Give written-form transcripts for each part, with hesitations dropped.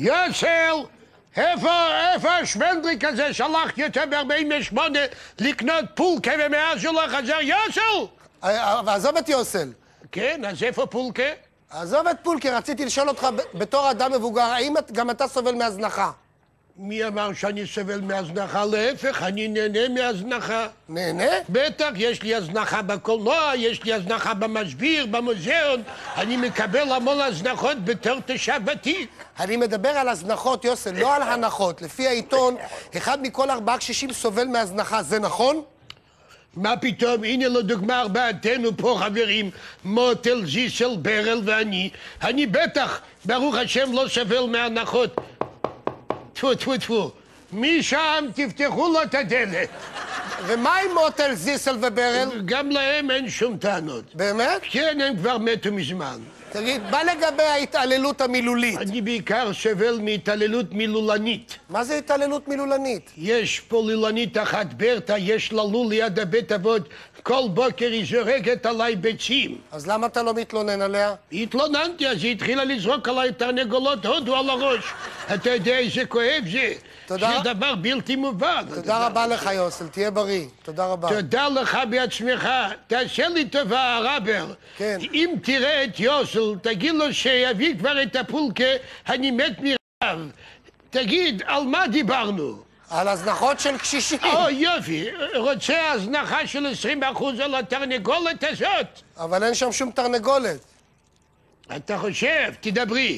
יוסל! איפה השמנדריק הזה שלחתי אותו ב-48 לקנות פולקה ומאז הוא לא חזר? יוסל! עזוב את יוסל. כן, אז איפה פולקה? עזוב את פולקה, רציתי לשאול אותך בתור אדם מבוגר, האם גם אתה סובל מהזנחה? מי אמר שאני סובל מהזנחה? להפך, אני נהנה מהזנחה. נהנה? בטח, יש לי הזנחה בקולנוע, יש לי הזנחה במסביר, במוזיאון. אני מקבל המון הזנחות בתור תושב ותיק. אני מדבר על הזנחות, יוסל, לא על הנחות. לפי העיתון, אחד מכל 4 קשישים סובל מהזנחה, זה נכון? מה פתאום? הנה לדוגמה ארבעתנו פה חברים, מוטל, זיסל, ברל ואני. אני בטח, ברוך השם, לא סובל מהנחות. טפו, טפו, טפו. משם תפתחו לו את הדלת. ומה עם מוטל, זיסל וברל? גם להם אין שום טענות. באמת? כן, הם כבר מתו מזמן. תגיד, מה לגבי ההתעללות המילולית? אני בעיקר סובל מהתעללות מילולנית. מה זה התעללות מילולנית? יש פה לולנית אחת, ברטה, יש לה לול ליד הבית אבות. כל בוקר היא זורקת עליי ביצים. אז למה אתה לא מתלונן עליה? התלוננתי, אז היא התחילה לזרוק עליי תרנגולות הודו על הראש. אתה יודע איזה כואב זה? תודה. זה דבר בלתי מובן. תודה רבה לך, יוסל, תהיה בריא. תודה רבה. תודה לך בעצמך. תעשה לי טובה, הרבר. כן. אם תראה את יוסל, תגיד לו שיביא כבר את הפולקה, אני מת מרעב. תגיד, על מה דיברנו? על הזנחות של קשישים. יופי. רוצה הזנחה של 20% על התרנגולת הזאת? אבל אין שם שום תרנגולת. אתה חושב? תדברי.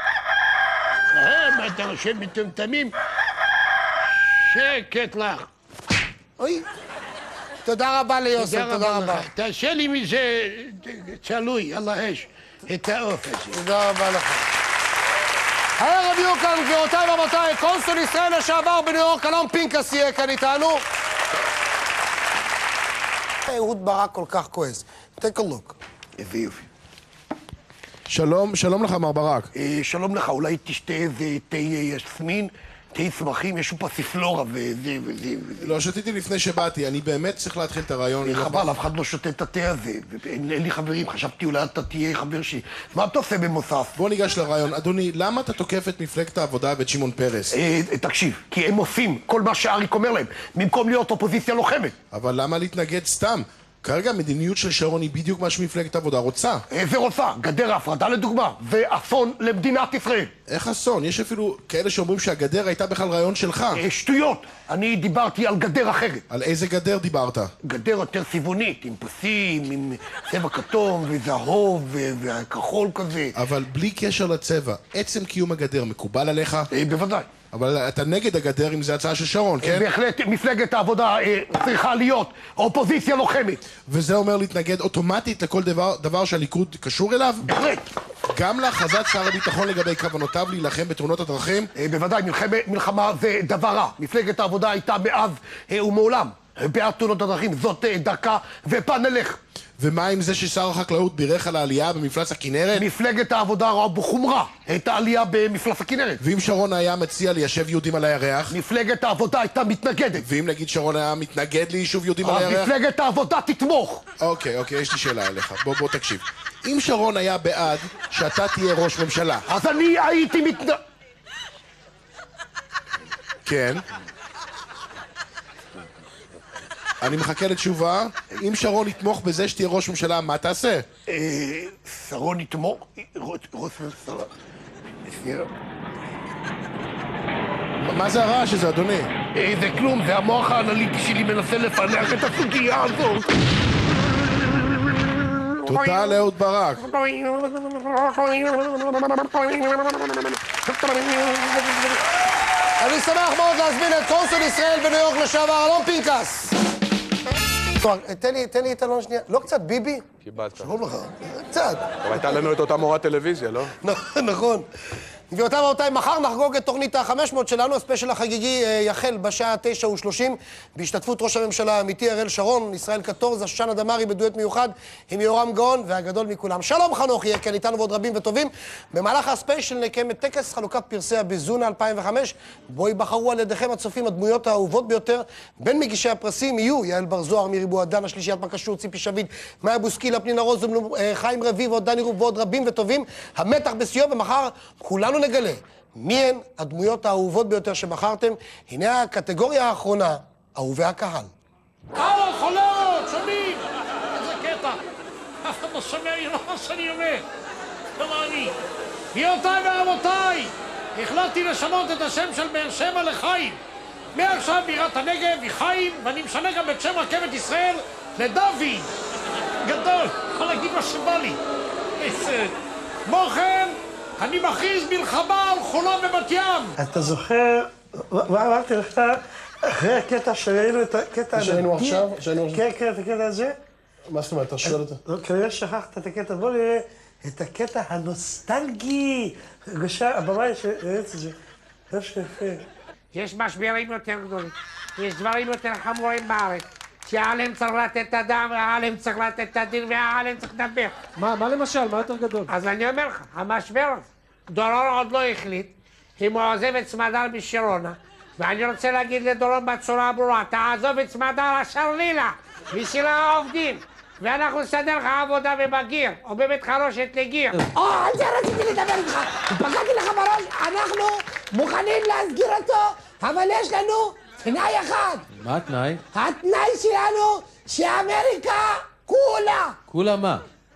מה אתה חושב מטומטמים? שקט לך. אוי. תודה רבה ליוסל, תודה רבה. תעשה לי מזה צלוי על האש, את העוף הזה. תודה רבה לך. הערב יהיו כאן, גבירותיי ורבותיי, קונסול ישראל לשעבר בניו יורק, אלון פינקס יהיה כאן איתנו. אהוד ברק כל כך כועס. Take a look. איזה יופי. שלום לך, מר ברק. שלום לך, אולי תשתה איזה תה יסמין, תה צמחים, יש פה פסיפלורה וזה. לא, שתיתי לפני שבאתי, אני באמת צריך להתחיל את הרעיון. חבל, אף אחד לא שותה את התה הזה. אין לי חברים, חשבתי אולי אתה תהיה חבר שלי. מה אתה עושה במוסף? בוא ניגש לרעיון. אדוני, למה אתה תוקף את מפלגת העבודה ואת שמעון פרס? תקשיב, כי הם עושים כל מה שאריק אומר להם, במקום להיות אופוזיציה לוחמת. אבל למה להתנגד סתם? כרגע המדיניות של שרון היא בדיוק מה שמפלגת העבודה רוצה. איזה רוצה? גדר ההפרדה לדוגמה, ואסון למדינת ישראל. איך אסון? יש אפילו כאלה שאומרים שהגדר הייתה בכלל רעיון שלך. שטויות! אני דיברתי על גדר אחרת. על איזה גדר דיברת? גדר יותר צבעונית, עם פסים, עם צבע כתום וזהוב וכחול כזה. אבל בלי קשר לצבע, עצם קיום הגדר מקובל עליך? בוודאי. אבל אתה נגד הגדר אם זו הצעה של שרון, כן? בהחלט מפלגת העבודה צריכה להיות אופוזיציה לוחמת. וזה אומר להתנגד אוטומטית לכל דבר שהליכוד קשור אליו? בהחלט. גם להכרזת שר הביטחון לגבי כוונותיו להילחם בתאונות הדרכים? בוודאי, מלחמה זה דבר רע. מפלגת העבודה הייתה מאז ומעולם בעד תאונות הדרכים. זאת דרכה ופן נלך. ומה עם זה ששר החקלאות בירך על העלייה במפלס הכנרת? מפלגת העבודה רואה בחומרה את העלייה במפלס הכנרת. ואם שרון היה מציע ליישב יהודים על הירח? מפלגת העבודה הייתה מתנגדת. ואם נגיד שרון היה מתנגד ליישוב יהודים על הירח? מפלגת העבודה תתמוך. אוקיי, יש לי שאלה אליך. בוא תקשיב. אם שרון היה בעד שאתה תהיה ראש ממשלה... אז אני הייתי כן. אני מחכה לתשובה. אם שרון יתמוך בזה שתהיה ראש ממשלה, מה תעשה? שרון יתמוך? ראש ממשלה? מה זה הרעש הזה, אדוני? זה כלום, זה המוח האנליטי שלי מנסה לפענח את הסוגיה הזאת. תודה לאהוד ברק. אני שמח מאוד להזמין את קונסול ישראל בניו יורק לשעבר, אלון פינקס. תן לי את אלון שנייה. לא קצת ביבי? קיבלת. שלום לך. קצת. אבל הייתה לנו את אותה מורת טלוויזיה, לא? נכון. גבירותיי ורבותיי, מחר נחגוג את תוכנית ה-500 שלנו. הספיישל החגיגי יחל בשעה 9:30 בהשתתפות ראש הממשלה האמיתי אריאל שרון, ישראל קטורזה, שושנה דמארי בדואט מיוחד עם יורם גאון והגדול מכולם. שלום חנוך יהיה כאן איתנו ועוד רבים וטובים. במהלך הספיישל נקיים את טקס חלוקת פרסי הביזונה 2005, בו ייבחרו על ידיכם הצופים הדמויות האהובות ביותר. בין מגישי הפרסים יהיו יעל בר זוהר, מירי בועדן, השלישיית מקשור, ציפי שביט, מאיה בוסקילה, פנינה רוזנבלום, חיים רביב, דני רוב ועוד רבים וטובים. המתח בשיאו, ומחר כולנו נגלה מי הן הדמויות האהובות ביותר שבחרתם. הנה הקטגוריה האחרונה, אהובי הקהל. הלו, חולות, שומעים? איזה קטע. אף אחד לא שומע לי מה שאני אומר. לא אני. גבירותיי ורבותיי, החלטתי לשנות את השם של באר שבע לחיים. מעכשיו בירת הנגב היא חיים, ואני משנה גם את שם רכבת ישראל לדוד. גדול, יכול להגיד מה שבא לי. כמו כן, אני מכריז מלחמה על חולון בבת ים. אתה זוכר, מה אמרתי לך, אחרי הקטע שראינו את הקטע... שראינו עכשיו? כן, כן, את הקטע הזה? מה זאת אומרת? אתה שואל אותה? לא, כנראה שכחת את הקטע. בוא נראה את הקטע הנוסטלגי. הבמאי שראית את זה. זה שיפה. יש משברים יותר גדולים, יש דברים יותר חמורים בארץ, שהעלם צריך לתת את הדם, והעלם צריך לתת את הדין, והעלם צריך לדבר. מה למשל? מה יותר גדול? אז אני אומר לך, המשבר הזה, דורון עוד לא החליט אם הוא עוזב את סמדר בשרונה, ואני רוצה להגיד לדורון בצורה הברורה, תעזוב את סמדר אשר לילה, בשביל העובדים, ואנחנו נסדר לך עבודה בבגיר, או בבית חרושת לגיר. על זה רציתי לדבר איתך, פגעתי לך בראש, אנחנו מוכנים להסגיר אותו, אבל יש לנו תנאי אחד. מה התנאי? התנאי שלנו שאמריקה כולה. כולה מה?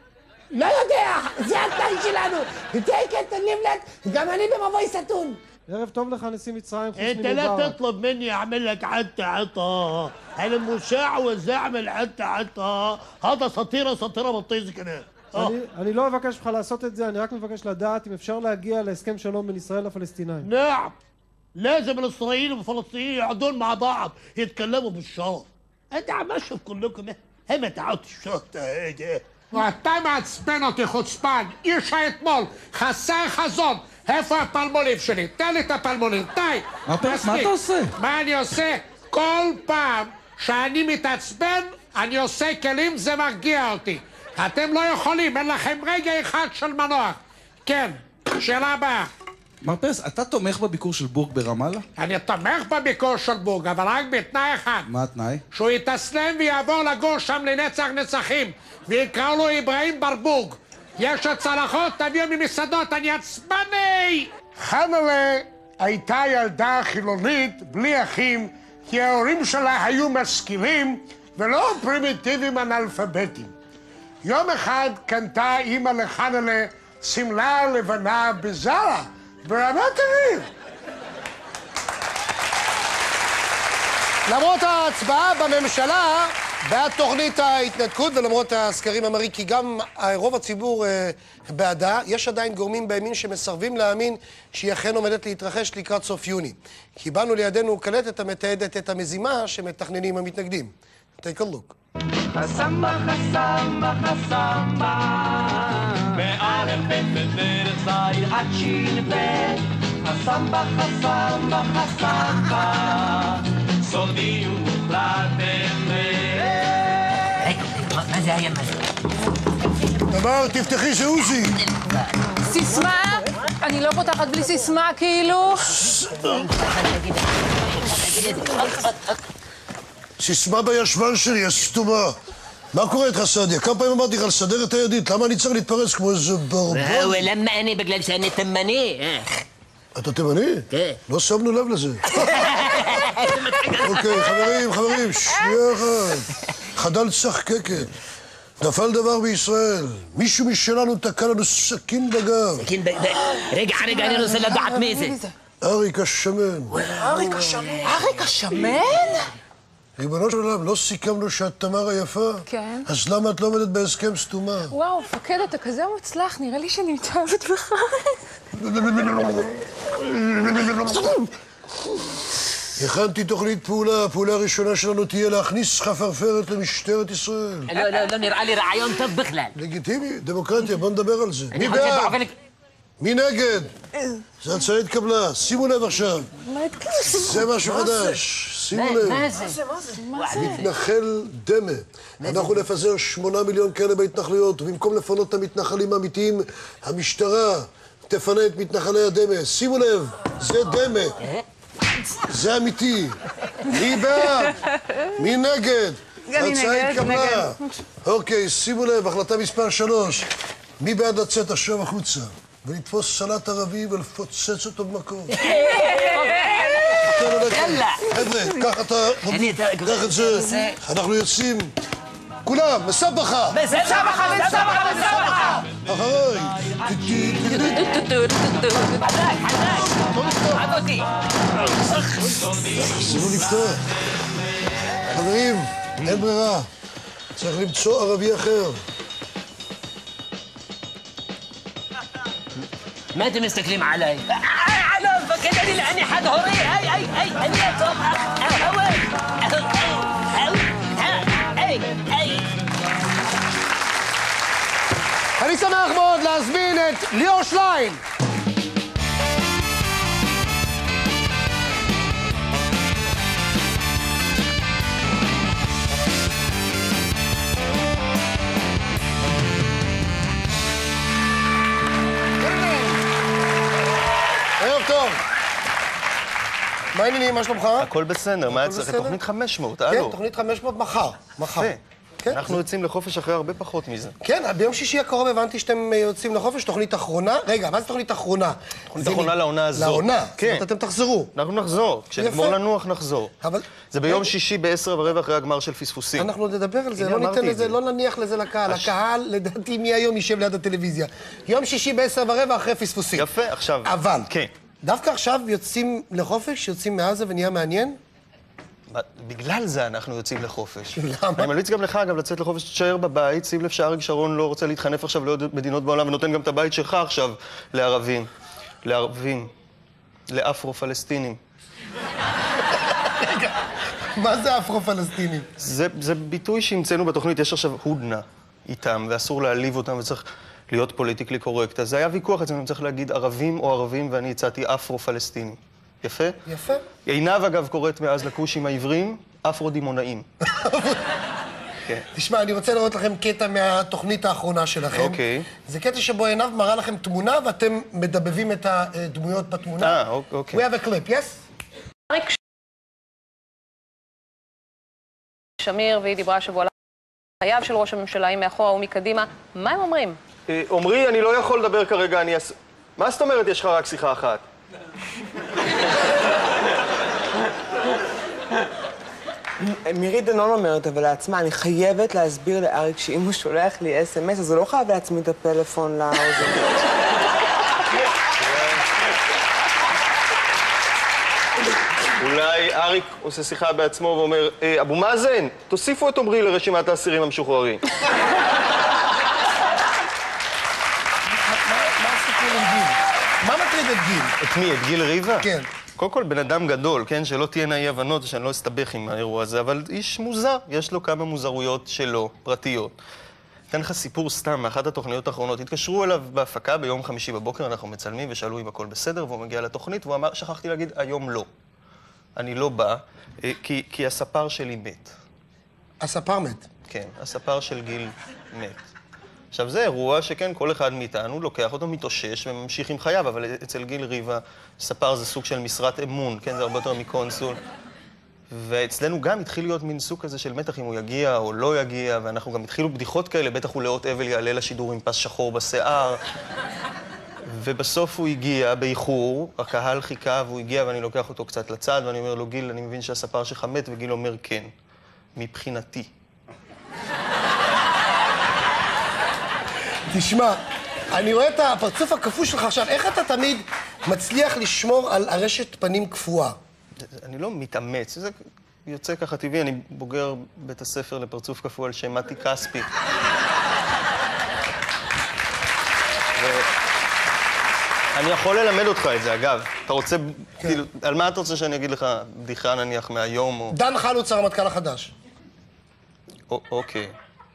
לא יודע, זה התנאי שלנו. ותהיה לבלט, גם אני במבוי סתון. ערב טוב לך נשיא מצרים חוסני انت لا מובארק. تطلب مني اعمل لك حتى عطا. انا مشعوذ اعمل حتى عطا. هذا سطيره بطيزك انا. אני לא מבקש ממך לעשות את זה, אני רק מבקש לדעת אם אפשר להגיע להסכם שלום בין ישראל לפלסטינאים. نعم. لازم الاسرائيليين والفلسطينيين يقعدون مع بعض يتكلموا بالشرف. انت عم اشوف كلكم هم تعالوا الشرطه هيك. ואתה מעצבן אותי חוצפן, איש האתמול, חסר חזון. איפה הפלמונים שלי? תן לי את הפלמונים, די! מה אתה עושה? מה אני עושה? כל פעם שאני מתעצבן, אני עושה כלים, זה מרגיע אותי. אתם לא יכולים, אין לכם רגע אחד של מנוח. כן, שאלה הבאה. מר פרס, אתה תומך בביקור של בורג ברמאללה? אני תומך בביקור של בורג, אבל רק בתנאי אחד. מה התנאי? שהוא יתאסלם ויעבור לגור שם לנצח נצחים, ויקראו לו אברהים ברבורג. יש עוד צלחות, תביאו ממסעדות, אני עצבני! חנלה הייתה ילדה חילונית בלי אחים, כי ההורים שלה היו משכילים ולא פרימיטיביים אנאלפביתים. יום אחד קנתה אימא לחנלה שמלה לבנה בזארה, ברמת אביב. למרות ההצבעה בממשלה בעד תוכנית ההתנתקות ולמרות הסקרים המראים כי גם רוב הציבור בעדה, יש עדיין גורמים בימין שמסרבים להאמין שהיא אכן עומדת להתרחש לקראת סוף יוני. קיבלנו לידינו קלטת המתעדת את המזימה שמתכננים המתנגדים. Take a look. חסמבה, חסמבה, חסמבה באלף בית בדרך זית עד שין בית חסמבה, חסמבה, חסמבה סודי ומוחלט מה זה היה מה זה? תמר, תפתחי, זה עוזי. סיסמה? אני לא פותחת בלי סיסמה, כאילו. סיסמה בישבן שלי, הסתומה. מה קורה איתך, סעדיה? כמה פעמים אמרתי לך לסדר את הידית? למה אני צריך להתפרץ כמו איזה ברבור? למה אני? בגלל שאני תימני. אתה תימני? כן. לא שמנו לב לזה. אוקיי, חברים, שנייה אחת. חדל צחקקת. נפל דבר בישראל. מישהו משלנו תקע לנו סכין בגב. רגע, אני רוצה לדעת מי זה. אריק השמן. אריק השמן? אריק השמן? ריבונו של עולם, לא סיכמנו שאת תמר היפה? כן. אז למה את לא עומדת בהסכם סתומה? וואו, מפקד, אתה כזה מוצלח, נראה לי שאני מתאהבת בך. הכנתי תוכנית פעולה. הפעולה הראשונה שלנו תהיה להכניס חפרפרת למשטרת ישראל. לא נראה לי רעיון טוב בכלל. לגיטימי, דמוקרטיה, בוא נדבר על זה. מי בעד? מי נגד? זה הצעה התקבלה. שימו לב עכשיו. זה משהו חדש. שימו לב. מה זה? מתנחל דמה. אנחנו נפזר 8 מיליון כאלה בהתנחלויות, ובמקום לפנות את המתנחלים האמיתיים, המשטרה תפנה את מתנחלי הדמה. שימו לב, זה דמה. זה אמיתי. מי בעד? מי נגד? ההצעה התקבלה. אוקיי, שימו לב, החלטה מספר 3. מי בעד לצאת עכשיו החוצה? ולתפוס סלט ערבי ולפוצץ אותו במקום. יאללה. חבר'ה, קח את זה, אנחנו יוצאים. כולם, מסבכה! מסבכה! אחריי! חזק! עד אותי! אסור לפתוח. חברים, אין ברירה. צריך למצוא ערבי אחר. מה אתם מסתכלים עליי? على المفكر אני חד הורי! היי! אני אטוב! אני שמח מאוד להזמין את ליאור שליין. ערב טוב. מה העניינים? מה שלומך? הכל בסדר, מה צריך? תוכנית 500, כן, תוכנית 500 מחר. אנחנו יוצאים לחופש אחרי הרבה פחות מזה. כן, ביום שישי הקרוב הבנתי שאתם יוצאים לחופש, תוכנית אחרונה. רגע, מה זה תוכנית אחרונה? תוכנית אחרונה לעונה הזאת. לעונה? כן. זאת אומרת, אתם תחזרו. אנחנו נחזור. כשנגמור לנוח נחזור. זה ביום שישי ב-10:15 אחרי הגמר של פספוסים. אנחנו נדבר על זה, לא ניתן לזה, לא נניח לזה לקהל. הקהל, לדעתי, מהיום יישב ליד הטלוויזיה. יום שישי ב-10:15 אחרי פספוסים. יפה, עכשיו. אבל, כן. דווקא עכשיו יוצאים לחופש, יוצאים מעזה ונהיה מעניין? בגלל זה אנחנו יוצאים לחופש. למה? אני ממליץ גם לך, אגב, לצאת לחופש, תשאר בבית, שים לב שאריק שרון לא רוצה להתחנף עכשיו לעוד מדינות בעולם, ונותן גם את הבית שלך עכשיו לערבים. לאפרו-פלסטינים. רגע, מה זה אפרו-פלסטינים? זה ביטוי שהמצאנו בתוכנית, יש עכשיו הודנה איתם, ואסור להעליב אותם, וצריך להיות פוליטיקלי קורקט. אז זה היה ויכוח, אז אני צריך להגיד ערבים או ערבים, ואני הצעתי אפרו-פלסטינים. יפה? יפה. עינב, אגב, קוראת מאז לכושים העבריים, אפרו-דימונאים. תשמע, אני רוצה לראות לכם קטע מהתוכנית האחרונה שלכם. אוקיי. זה קטע שבו עינב מראה לכם תמונה, ואתם מדבבים את הדמויות בתמונה. אוקיי. We have a clip, yes? אריק שמיר, והיא דיברה שבוע על חייו של ראש הממשלה, היא מאחורה ומקדימה. מה הם אומרים? עומרי, אני לא יכול לדבר כרגע, מה זאת אומרת יש לך רק שיחה אחת? מירי דנון אומרת, אבל לעצמה, אני חייבת להסביר לאריק שאם הוא שולח לי אס-אמס, אז הוא לא חייב להצמיד את הפלאפון לאוזן. אולי אריק עושה שיחה בעצמו ואומר, אבו מאזן, תוסיפו את עומרי לרשימת האסירים המשוחררים. מה מטריד את גיל? את מי? את גיל ריבה? כן. קודם כל, בן אדם גדול, כן? שלא תהיינה אי הבנות ושאני לא אסתבך עם האירוע הזה, אבל איש מוזר, יש לו כמה מוזרויות שלו, פרטיות. אתן לך סיפור סתם מאחת התוכניות האחרונות. התקשרו אליו בהפקה ביום חמישי בבוקר, אנחנו מצלמים ושאלו אם הכל בסדר, והוא מגיע לתוכנית, והוא אמר, שכחתי להגיד, היום לא. אני לא בא, כי הספר שלי מת. הספר מת? כן, הספר של גיל מת. עכשיו, זה אירוע שכן, כל אחד מאיתנו לוקח אותו, מתאושש וממשיך עם חייו, אבל אצל גיל ריבה, ספר זה סוג של משרת אמון, כן, זה הרבה יותר מקונסול. ואצלנו גם התחיל להיות מין סוג כזה של מתח אם הוא יגיע או לא יגיע, ואנחנו גם התחילו בדיחות כאלה, בטח הוא לאות אבל יעלה לשידור עם פס שחור בשיער. ובסוף הוא הגיע באיחור, הקהל חיכה והוא הגיע ואני לוקח אותו קצת לצד, ואני אומר לו, גיל, אני מבין שהספר שלך מת, וגיל אומר, כן, מבחינתי. תשמע, אני רואה את הפרצוף הכפוי שלך עכשיו, איך אתה תמיד מצליח לשמור על ארשת פנים קפואה? אני לא מתאמץ, זה יוצא ככה טבעי, אני בוגר בית הספר לפרצוף קפוא על שם מתי כספי. אני יכול ללמד אותך את זה, אגב. אתה רוצה, כאילו, על מה אתה רוצה שאני אגיד לך בדיחה נניח מהיום או... דן חלוץ, הרמטכ"ל החדש. אוקיי.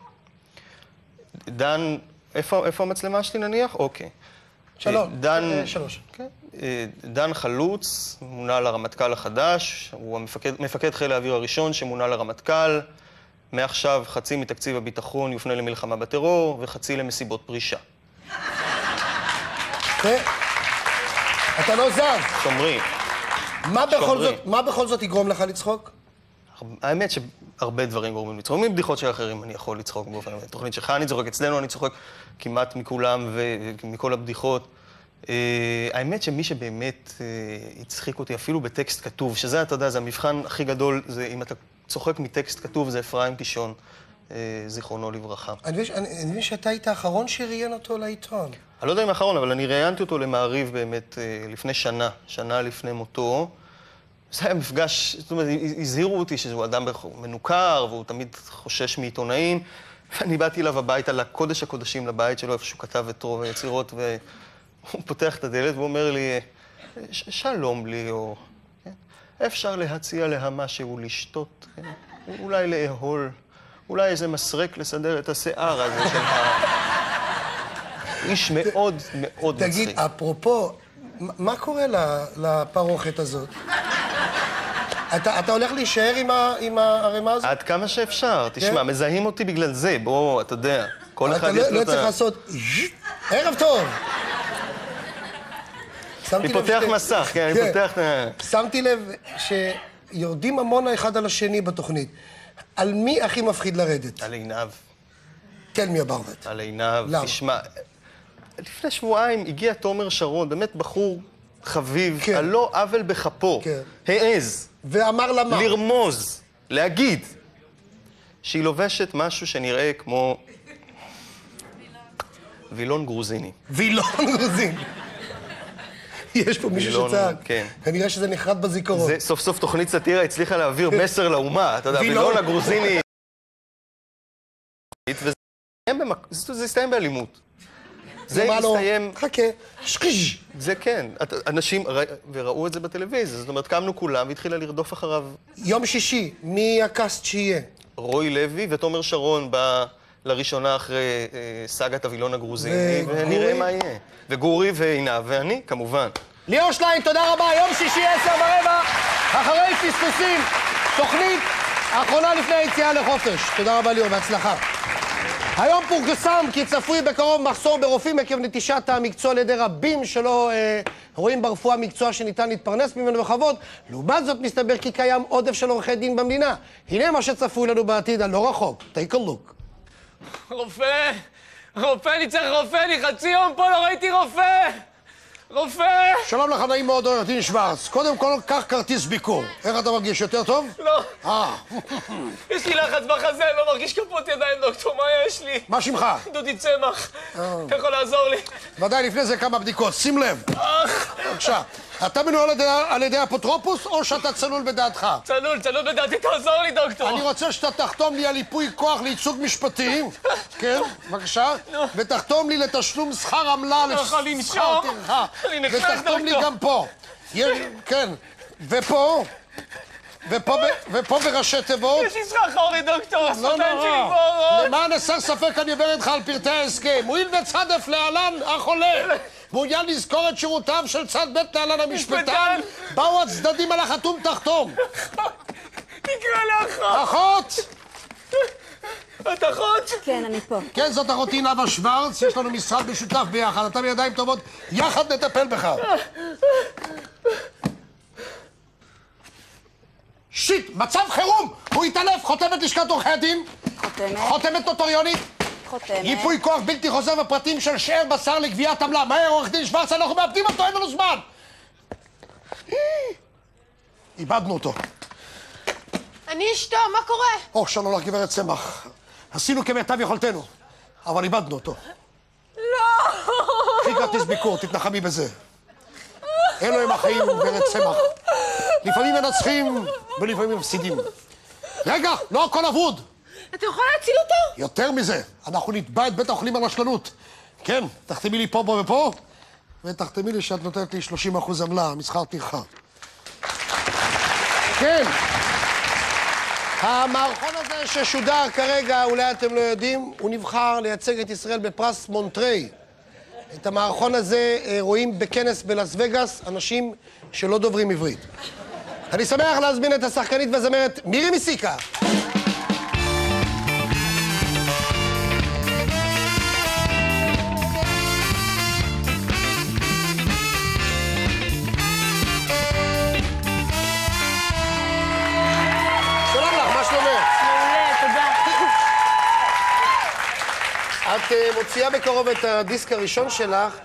דן, איפה המצלמה שלי נניח? אוקיי. שלוש. דן חלוץ מונה לרמטכ"ל החדש, הוא מפקד חיל האוויר הראשון שמונה לרמטכ"ל. מעכשיו חצי מתקציב הביטחון יופנה למלחמה בטרור וחצי למסיבות פרישה. אתה לא זז. שומרי. מה בכל זאת יגרום לך לצחוק? האמת שהרבה דברים גורמים לצחוק. מבדיחות של אחרים אני יכול לצחוק באופן... תוכנית שלך אני צוחק, אצלנו אני צוחק כמעט מכולם ומכל הבדיחות. האמת שמי שבאמת הצחיק אותי אפילו בטקסט כתוב, שזה, אתה יודע, זה המבחן הכי גדול, זה אם אתה צוחק מטקסט כתוב, זה אפרים קישון, זיכרונו לברכה. אני מבין שאתה היית האחרון שראיין אותו לעיתון. אני לא יודע אם האחרון, אבל אני ראיינתי אותו למעריב באמת לפני שנה לפני מותו. זה היה מפגש, זאת אומרת, הזהירו אותי שהוא אדם מנוכר, והוא תמיד חושש מעיתונאים. ואני באתי אליו הביתה, לקודש הקודשים לבית שלו, איפה שהוא כתב את רוב היצירות, והוא פותח את הדלת והוא אומר לי, שלום ליאור, כן? אפשר להציע לה משהו לשתות, כן? אולי לאהול, אולי איזה מסרק לסדר את השיער הזה שלך. איש מאוד מאוד מצחיק. תגיד, אפרופו, מה קורה לפרוכת הזאת? אתה הולך להישאר עם הרמה הזאת? עד כמה שאפשר. תשמע, מזהים אותי בגלל זה. בוא, אתה יודע, כל אחד יש לו את ה... אתה לא צריך לעשות... ערב טוב! אני פותח מסך, כן, אני פותח... שמתי לב שיורדים המון האחד על השני בתוכנית. על מי הכי מפחיד לרדת? על עינב. כן, מי הברבט. על עינב. למה? תשמע, לפני שבועיים הגיע תומר שרון, באמת בחור חביב, על לא עוול בכפו. העז. ואמר לה מה? לרמוז, להגיד, שהיא לובשת משהו שנראה כמו... וילון גרוזיני. וילון גרוזיני. יש פה מישהו שצעק. כן. כנראה שזה נחרט בזיכרון. סוף סוף תוכנית סאטירה הצליחה להעביר מסר לאומה. אתה יודע, וילון הגרוזיני... וזה הסתיים באלימות. זה הסתיים... חכה, שחיש. זה כן. אנשים וראו את זה בטלוויזיה. זאת אומרת, קמנו כולם והתחילה לרדוף אחריו. יום שישי, מי הקאסט שיהיה? רוי לוי ותומר שרון בא לראשונה אחרי סאגת הווילון הגרוזיני, ונראה מה יהיה. וגורי ועינב ואני, כמובן. ליאור שליין, תודה רבה. יום שישי 10:15, אחרי פספוסים, תוכנית האחרונה לפני היציאה לחופש. תודה רבה ליאור, בהצלחה. היום פורסם כי צפוי בקרוב מחסור ברופאים עקב נטישת המקצוע על ידי רבים שלא רואים ברפואה מקצוע שניתן להתפרנס ממנו בכבוד. לעומת זאת מסתבר כי קיים עודף של עורכי דין במדינה. הנה מה שצפוי לנו בעתיד הלא רחוק. Take a look. רופא! רופא, אני צריך רופא! אני חצי יום פה לא ראיתי רופא! רופא! שלום לך, נעים מאוד, עורך דין שוורץ. קודם כל, קח כרטיס ביקור. איך אתה מרגיש? יותר טוב? לא. יש לי לחץ בחזה, לא מרגיש כפות ידיים, דוקטור, מה יש לי? מה שמך? דודי צמח. אתה יכול לעזור לי? ודאי, לפני זה כמה בדיקות. שים לב. בבקשה. אתה מנוהל על ידי אפוטרופוס או שאתה צלול בדעתך? צלול בדעתי, תעזור לי, דוקטור. אני רוצה שאתה תחתום לי על ייפוי כוח לייצוג משפטי. כן, בבקשה. ותחתום לי לתשלום שכר עמלה לשכר טרחה. ותחתום לי גם פה. כן. ופה בראשי תיבות. יש לי סחרחורת, דוקטור. לא נורא. למען הסר ספק אני עובר איתך על פרטי ההסכם. הואיל וצד להלן החולה מעוניין לזכור את שירותיו של צד ב' להלן המשפטן, באו הצדדים על החתום תחתום. תקרא לאחות. אחות! את אחות? כן, אני פה. כן, זאת אחותי נאוה שוורץ, יש לנו משרד משותף ביחד, אתה בידיים טובות, יחד נטפל בך. שיט, מצב חירום! הוא התעלף, חותמת לשכת עורכי הדין. חותמת נוטריונית. ייפוי כוח בלתי חוזר בפרטים של שאר בשר לגביית עמלה. מהר, עורך דין שוורץ, אנחנו מאבדים אותו, אין לנו זמן. איבדנו אותו. אני אשתו, מה קורה? שלום לך, גברת צמח. עשינו כמיטב יכולתנו, אבל איבדנו אותו. לא! קחי כרטיס ביקור, תתנחמי בזה. אלו הם החיים, גברת צמח. לפעמים מנצחים ולפעמים מפסידים. רגע, לא הכל אבוד. אתה יכול להציל אותו? יותר מזה, אנחנו נתבע את בית החולים על רשלנות. כן, תחתמי לי פה ופה, ותחתמי לי שאת נותנת לי 30% עמלה, משכר טרחה. כן. המערכון הזה ששודר כרגע, אולי אתם לא יודעים, הוא נבחר לייצג את ישראל בפרס מונטריי. את המערכון הזה רואים בכנס בלאס וגאס, אנשים שלא דוברים עברית. אני שמח להזמין את השחקנית והזמרת מירי מסיקה. שלום לך, מה שלומך? מעולה, תודה. את מוציאה בקרוב את הדיסק הראשון שלך,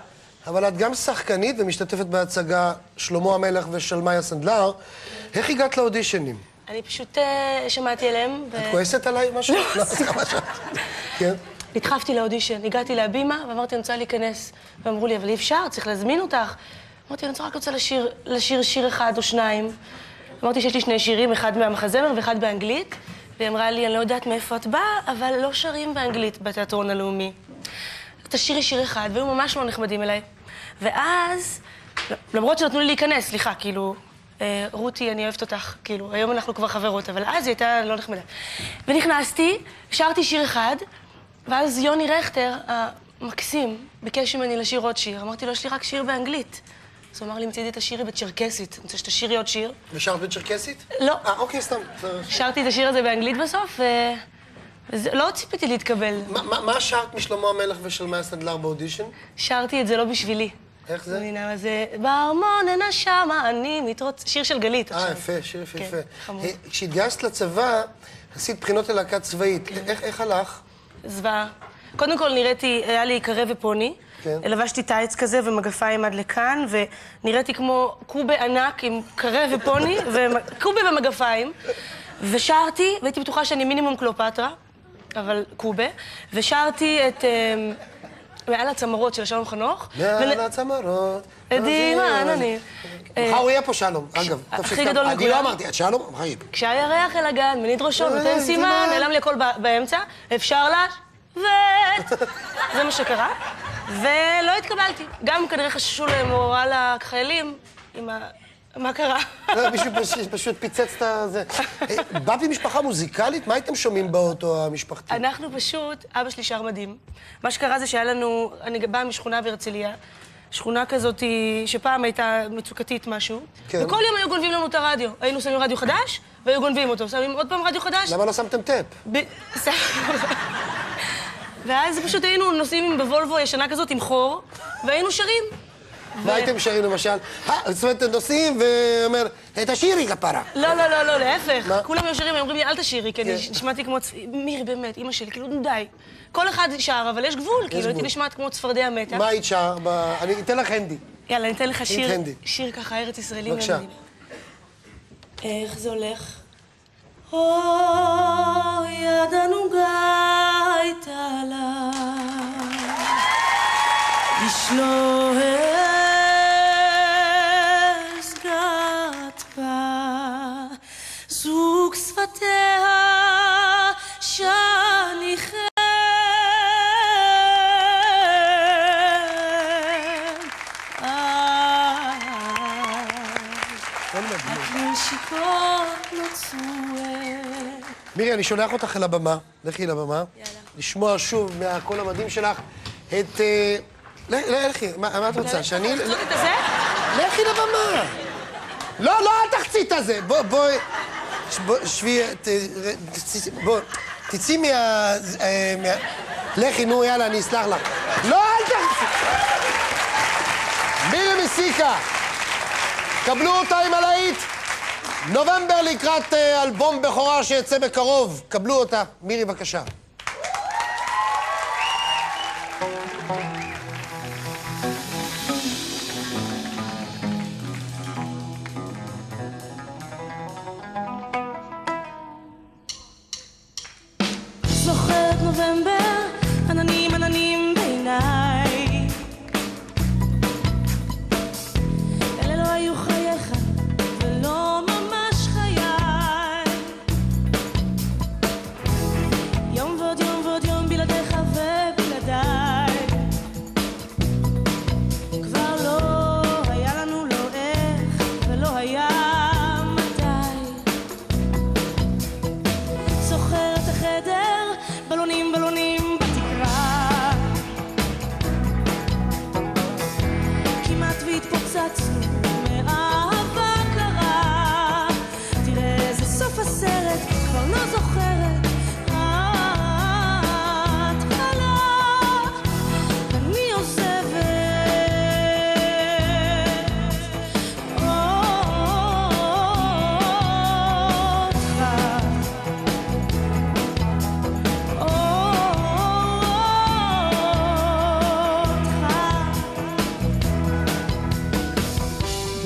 אבל את גם שחקנית ומשתתפת בהצגה שלמה המלך ושלמיה סנדלר. איך הגעת לאודישנים? אני פשוט שמעתי עליהם. את כועסת עליי משהו? לא, זה משהו. כן? נדחפתי לאודישן, הגעתי להבימה ואמרתי, אני רוצה להיכנס. ואמרו לי, אבל אי אפשר, צריך להזמין אותך. אמרתי, אני רק רוצה לשיר שיר אחד או שניים. אמרתי שיש לי 2 שירים, אחד מהמחזמר ואחד באנגלית. והיא אמרה לי, אני לא יודעת מאיפה את באה, אבל לא שרים באנגלית בתיאטרון הלאומי. תשירי שיר אחד, והיו ממש לא נחמדים אליי. ואז, למרות שנתנו לי להיכנס, סליחה, כאילו, רותי, אני אוהבת אותך, כאילו, היום אנחנו כבר חברות, אבל אז היא הייתה לא נחמדה. ונכנסתי, שרתי שיר אחד, ואז יוני רכטר, המקסים, ביקש ממני לשיר עוד שיר. אמרתי לו, יש לי רק שיר באנגלית. אז הוא אמר לי, מצידי תשירי בצ'רקסית. אני רוצה שתשירי עוד שיר. ושרת בצ'רקסית? לא. אוקיי, סתם. שרתי את השיר הזה באנגלית בסוף, ולא ציפיתי להתקבל. מה שרת משלמה המלך ושלמיה סנדלר באודישן? שרתי את זה לא בשבילי. איך זה? זה בארמון הנשמה, אני מתרוץ... שיר של גלית עכשיו. יפה, שיר יפה. כשהתגייסת לצבא, עשית בחינות ללהקה צבאית. איך הלך? זוועה. קודם כל נראיתי, היה לי קרה ופוני. לבשתי טייץ כזה ומגפיים עד לכאן, ונראיתי כמו קובה ענק עם קרה ופוני, וקובה במגפיים. ושרתי, והייתי בטוחה שאני מינימום קלופטרה, אבל קובה, ושרתי את מעל הצמרות של שלום חנוך. מעל הצמרות. עדים העננים. מחר הוא יהיה פה שלום, אגב. הכי גדול מכולם. אני לא אמרתי, את שלום? מחר. כשהירח אל הגן, מניד ראשו, נותן סימן, נעלם לי הכל באמצע, אפשר זה מה שקרה, ולא התקבלתי. גם כנראה חששו למורל החיילים עם מה קרה? מישהו פשוט פיצץ את זה. באת ממשפחה מוזיקלית? מה הייתם שומעים באוטו המשפחתי? אנחנו פשוט, אבא שלי שר מדהים. מה שקרה זה שהיה לנו, אני באה משכונה בהרצליה, שכונה כזאת שפעם הייתה מצוקתית משהו, וכל יום היו גונבים לנו את הרדיו. היינו שמים רדיו חדש, והיו גונבים אותו. שמים עוד פעם רדיו חדש. למה לא שמתם טאפ? ואז פשוט היינו נוסעים בוולבו ישנה כזאת עם חור, והיינו שרים. מה הייתם שרים למשל? זאת אומרת, נוסעים ואומר, תשירי כפרה. לא, להפך. כולם היו שרים, הם אומרים לי, אל תשירי, כי אני נשמעתי כמו... מירי, באמת, אמא שלי, כאילו, די. כל אחד שר, אבל יש גבול, כאילו, הייתי נשמעת כמו צפרדע מתה. מה היית שר? אני אתן לך הנדי. יאללה, אני אתן לך שיר ככה, ארץ ישראלים. בבקשה. איך זה הולך? ידנו גאית עליו, ישנו הסגת בה, זוג שפתיה שניכם, הנשיקות נוצרו. מירי, אני שולח אותך אל הבמה, לכי לבמה, לשמוע שוב מהקול המדהים שלך את... לכי, מה את רוצה? שאני... לחצות את הזה? לכי לבמה! לא, אל תחצי את הזה! בואי... שבי... בואי... תצאי לכי, נו, יאללה, אני אסלח לך. לא, אל תחצי! מירי מסיקה! קבלו אותה עם הלהיט! נובמבר לקראת אלבום בכורה שיצא בקרוב. קבלו אותה. מירי, בבקשה. זוכרת נובמבר, עננים בעיניי. אלה לא היו חייך ולא ממש חיי. יום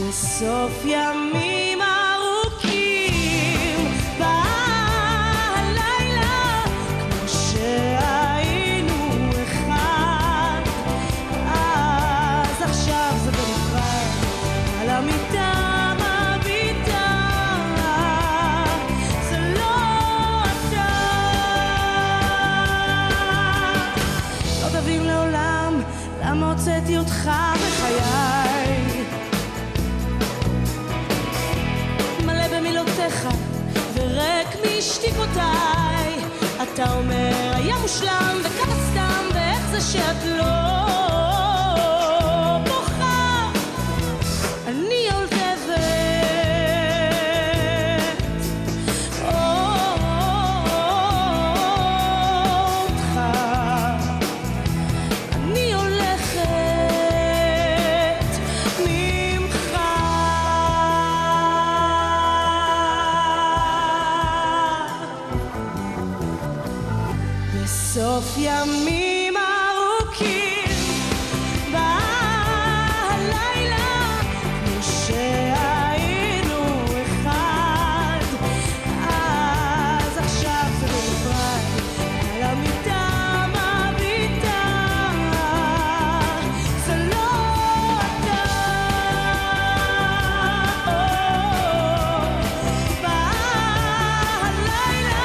בסוף ימים ארוכים בא הלילה כמו שהיינו אחד, אז עכשיו זה בנפרד על המיטה מביטה, זה לא אתה. לא תבין לעולם למה הוצאתי אותך בחיי, מלא במילותיך ורק משתיקותיי. אתה אומר היה מושלם וכמה סתם, ואיך זה שאת לא בוכה. אני עולבת אותך, אני הולכת ממך. בסוף ימים ארוכים בא הלילה כמו שהיינו אחד, אז עכשיו זה בנפרד על המיטה מביטה, זה לא אתה. בא הלילה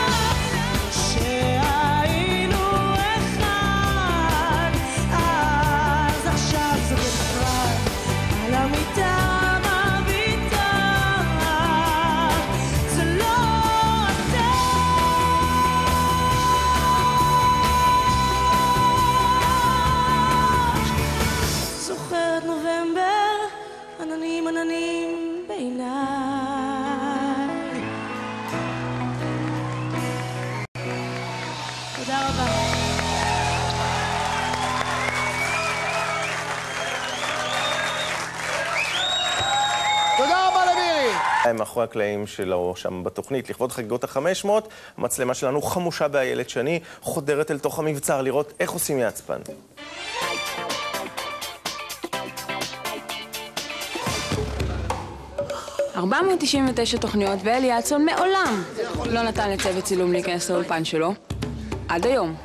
שהיינו אחד, אז עכשיו זה בנפרד על המיטה מביטה, זה לא אתה. זוכרת נובמבר, עננים עננים בעיניי. תודה רבה. תודה רבה למירי. מאחורי הקלעים שלו שם בתוכנית, לכבוד חגיגות ה-500, המצלמה שלנו חמושה באיילת שני, חודרת אל תוך המבצר לראות איך עושים יעצפן. 499 תוכניות, ואלי יעצון מעולם לא נתן לצוות צילום להיכנס לאולפן שלו. עד היום.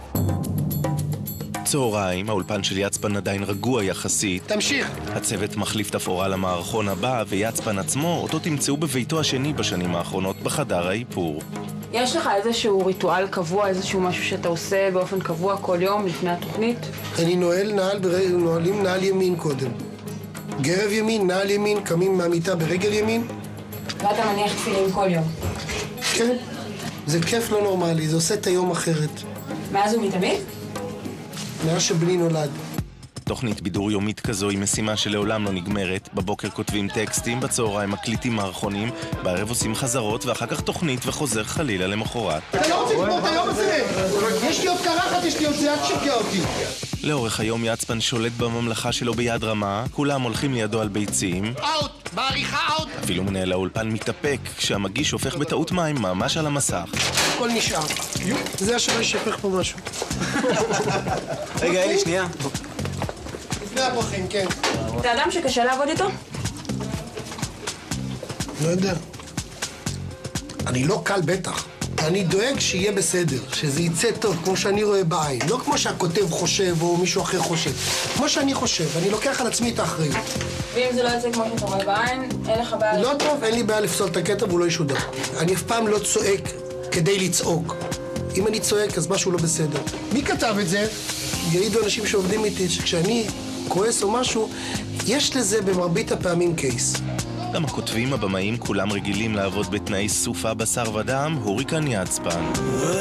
צהריים, האולפן של יעצפן עדיין רגוע יחסית. תמשיך. הצוות מחליף תפאורה למערכון הבא, ויעצפן עצמו, אותו תמצאו בביתו השני בשנים האחרונות בחדר האיפור. יש לך איזשהו ריטואל קבוע, איזשהו משהו שאתה עושה באופן קבוע כל יום לפני התוכנית? אני נועלים נעל ימין קודם. גרב ימין, נעל ימין, קמים מהמיטה ברגל ימין. ואתה מניח תפילין כל יום? כן. זה כיף לא נורמלי, זה עושה את היום אחרת. מאז ומתמיד? מאז שבני נולד. תוכנית בידור יומית כזו היא משימה שלעולם לא נגמרת. בבוקר כותבים טקסטים, בצהריים מקליטים מערכונים, בערב עושים חזרות, ואחר כך תוכנית וחוזר חלילה למחרת. אתה לא רוצה לגמור את היום הזה! יש לי עוד קרחת, יש לי עוד זה, אל תשקע אותי. לאורך היום יעצפן שולט בממלכה שלו ביד רמה, כולם הולכים לידו על ביצים. אאוט! בעריכה אאוט! אפילו מנהל האולפן מתאפק כשהמגיש הופך בטעות מים ממש על המסך. הכל נשאר. זה השווה שפך פה משהו. רגע, אלי, שנייה. לפני הפרחים, כן. אתה אדם שקשה לעבוד איתו? לא יודע. אני לא קל בטח. אני דואג שיהיה בסדר, שזה יצא טוב, כמו שאני רואה בעין. לא כמו שהכותב חושב או מישהו אחר חושב. כמו שאני חושב, אני לוקח על עצמי את האחריות. ואם זה לא יצא כמו שאתה רואה בעין, אין לך בעיה? לא טוב, אין לי בעיה לפסול את הקטע והוא לא ישודר. אני אף פעם לא צועק כדי לצעוק. אם אני צועק, אז משהו לא בסדר. מי כתב את זה? יעידו אנשים שעובדים איתי, שכשאני כועס או משהו, יש לזה במרבית הפעמים קייס. גם הכותבים, הבמאים, כולם רגילים לעבוד בתנאי סופה בשר ודם, הוריקן יעצפן.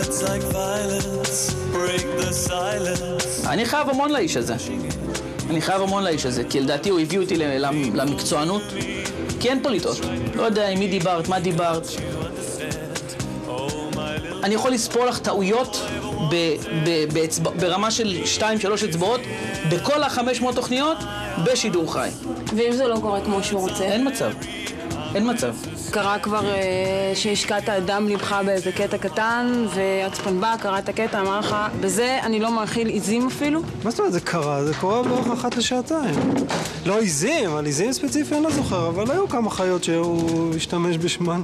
אני חייב המון לאיש הזה. כי לדעתי הוא הביא אותי למקצוענות, כי אין פה לטעות. לא יודע עם מי דיברת, מה דיברת. אני יכול לספור לך טעויות ברמה של 2-3 אצבעות בכל ה-500 תוכניות בשידור חי. ואם זה לא קורה כמו שהוא רוצה? אין מצב. אין מצב. קרה כבר שהשקעת דם לבך באיזה קטע קטן, ויצפן בא, קרא את הקטע, אמר לך, בזה אני לא מאכיל עיזים אפילו? מה זאת אומרת זה קרה? זה קורה בערך 1 לשעתיים. לא עיזים, על עיזים ספציפי אני לא זוכר, אבל היו כמה חיות שהוא השתמש בשמן.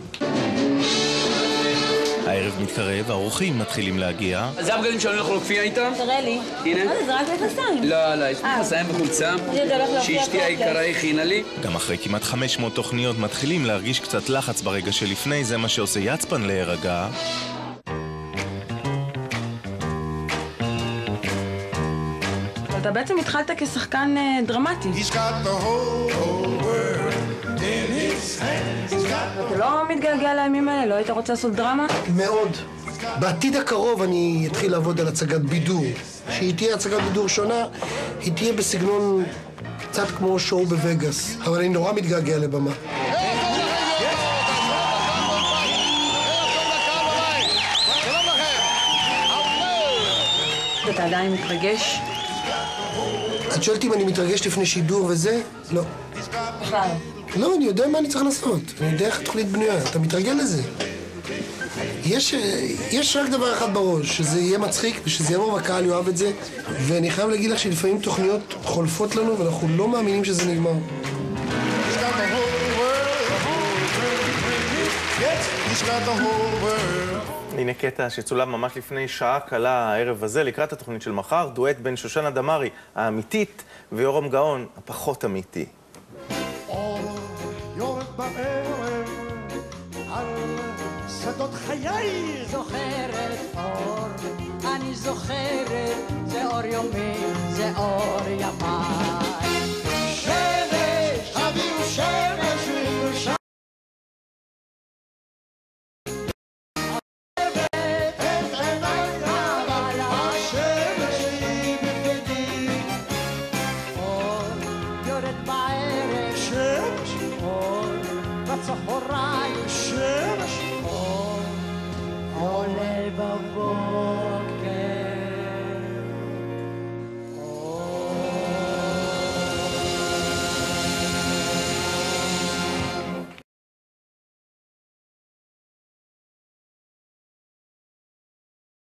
הערב מתקרב, האורחים מתחילים להגיע. זה הבגדים שאני הולך להופיע איתם? תראה לי. הנה. זה רק מכנסיים. לא, יש מכנסיים וחולצה, שאשתי היקרה הכינה לי. גם אחרי כמעט 500 תוכניות מתחילים להרגיש קצת לחץ ברגע שלפני, זה מה שעושה יצפן להירגע. אתה בעצם התחלת כשחקן דרמטי. אתה לא מתגעגע לימים האלה? לא היית רוצה לעשות דרמה? מאוד. בעתיד הקרוב אני אתחיל לעבוד על הצגת בידור. שהיא תהיה הצגת בידור שונה, היא תהיה בסגנון קצת כמו שואו בווגאס. אבל אני נורא מתגעגע לבמה. אתה עדיין מתרגש? את שואלת אם אני מתרגש לפני שידור וזה? לא. בכלל. לא, אני יודע מה אני צריך לעשות. אני יודע איך התוכנית בנויה. אתה מתרגל לזה. יש רק דבר אחד בראש, שזה יהיה מצחיק ושזה יעבור והקהל יאהב את זה. ואני חייב להגיד לך שלפעמים תוכניות חולפות לנו ואנחנו לא מאמינים שזה נגמר. הנה קטע שצולם ממש לפני שעה קלה הערב הזה, לקראת התוכנית של מחר, דואט בין שושנה דמארי האמיתית ויורם גאון הפחות אמיתי. אור יורד בערב על שדות חיי. זוכרת אור, אני זוכרת, זה אור יומי, זה אור ימי. שמש, הביאו שמש וירושלים. בצהריים שמש